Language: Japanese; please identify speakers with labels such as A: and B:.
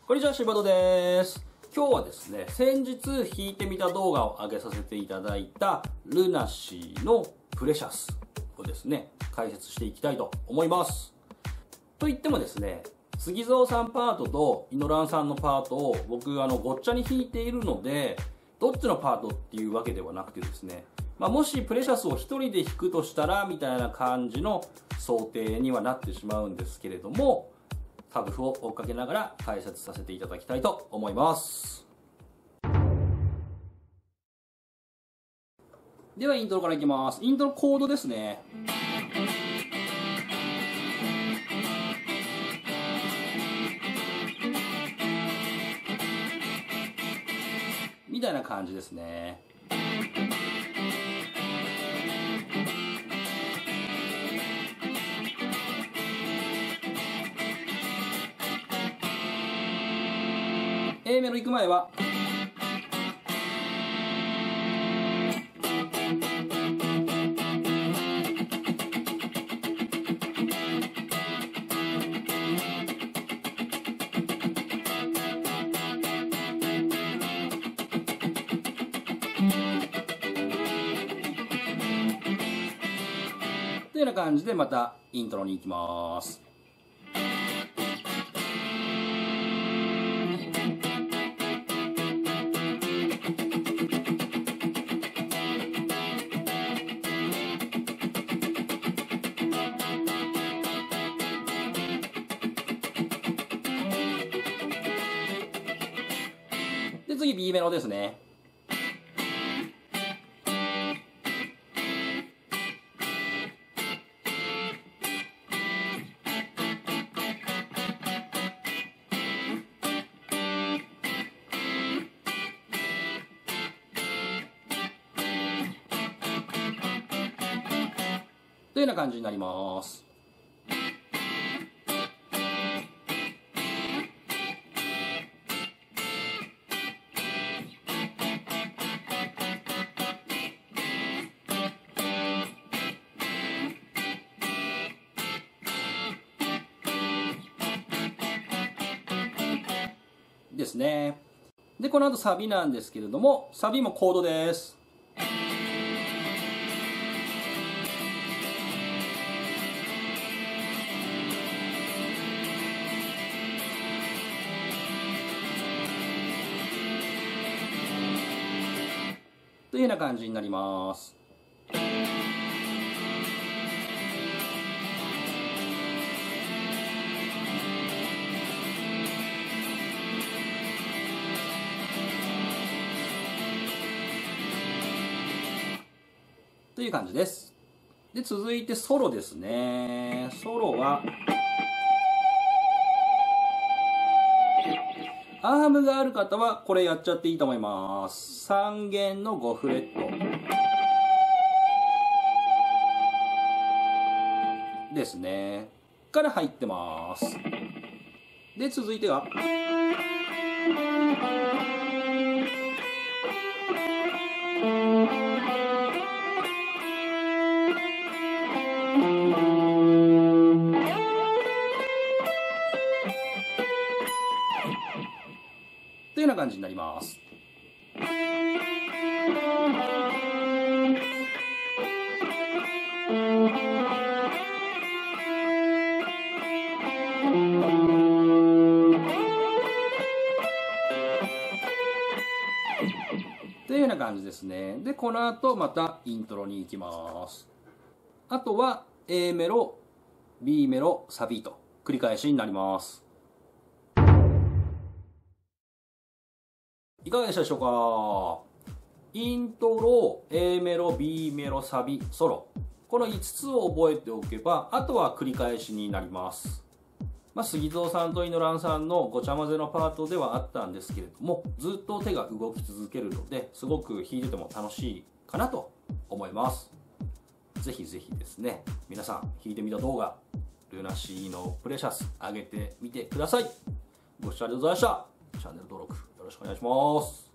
A: こんにちは、柴戸です。今日はですね、先日弾いてみた動画を上げさせていただいたルナシーのプレシャスをですね、解説していきたいと思います。と言ってもですね、杉蔵さんパートとイノランさんのパートを僕ごっちゃに弾いているので、どっちのパートっていうわけではなくてですね、もしプレシャスを一人で弾くとしたらみたいな感じの想定にはなってしまうんですけれども、タブ譜を追っかけながら解説させていただきたいと思います。ではイントロからいきます。イントロコードですね。みたいな感じですね。A メロ行く前はというような感じでまたイントロに行きます。で、次 B メロですね。というような感じになります。ですね。で、この後サビなんですけれども、サビもコードです。というような感じになります。という感じです。で、続いてソロですね。ソロは、アームがある方はこれやっちゃっていいと思います。3弦の5フレット。ですね。から入ってます。で、続いては、というような感じになります。というような感じですね。で、この後またイントロに行きます。あとは A メロ、B メロ、サビと繰り返しになります。いかがでしたでしょうか？イントロ、A メロ、B メロ、サビ、ソロ。この5つを覚えておけば、あとは繰り返しになります。杉蔵さんとイノランさんのごちゃ混ぜのパートではあったんですけれども、ずっと手が動き続けるので、すごく弾いてても楽しいかなと思います。ぜひぜひですね、皆さん弾いてみた動画、ルナシーのプレシャス上げてみてください。ご視聴ありがとうございました。チャンネル登録よろしくお願いします。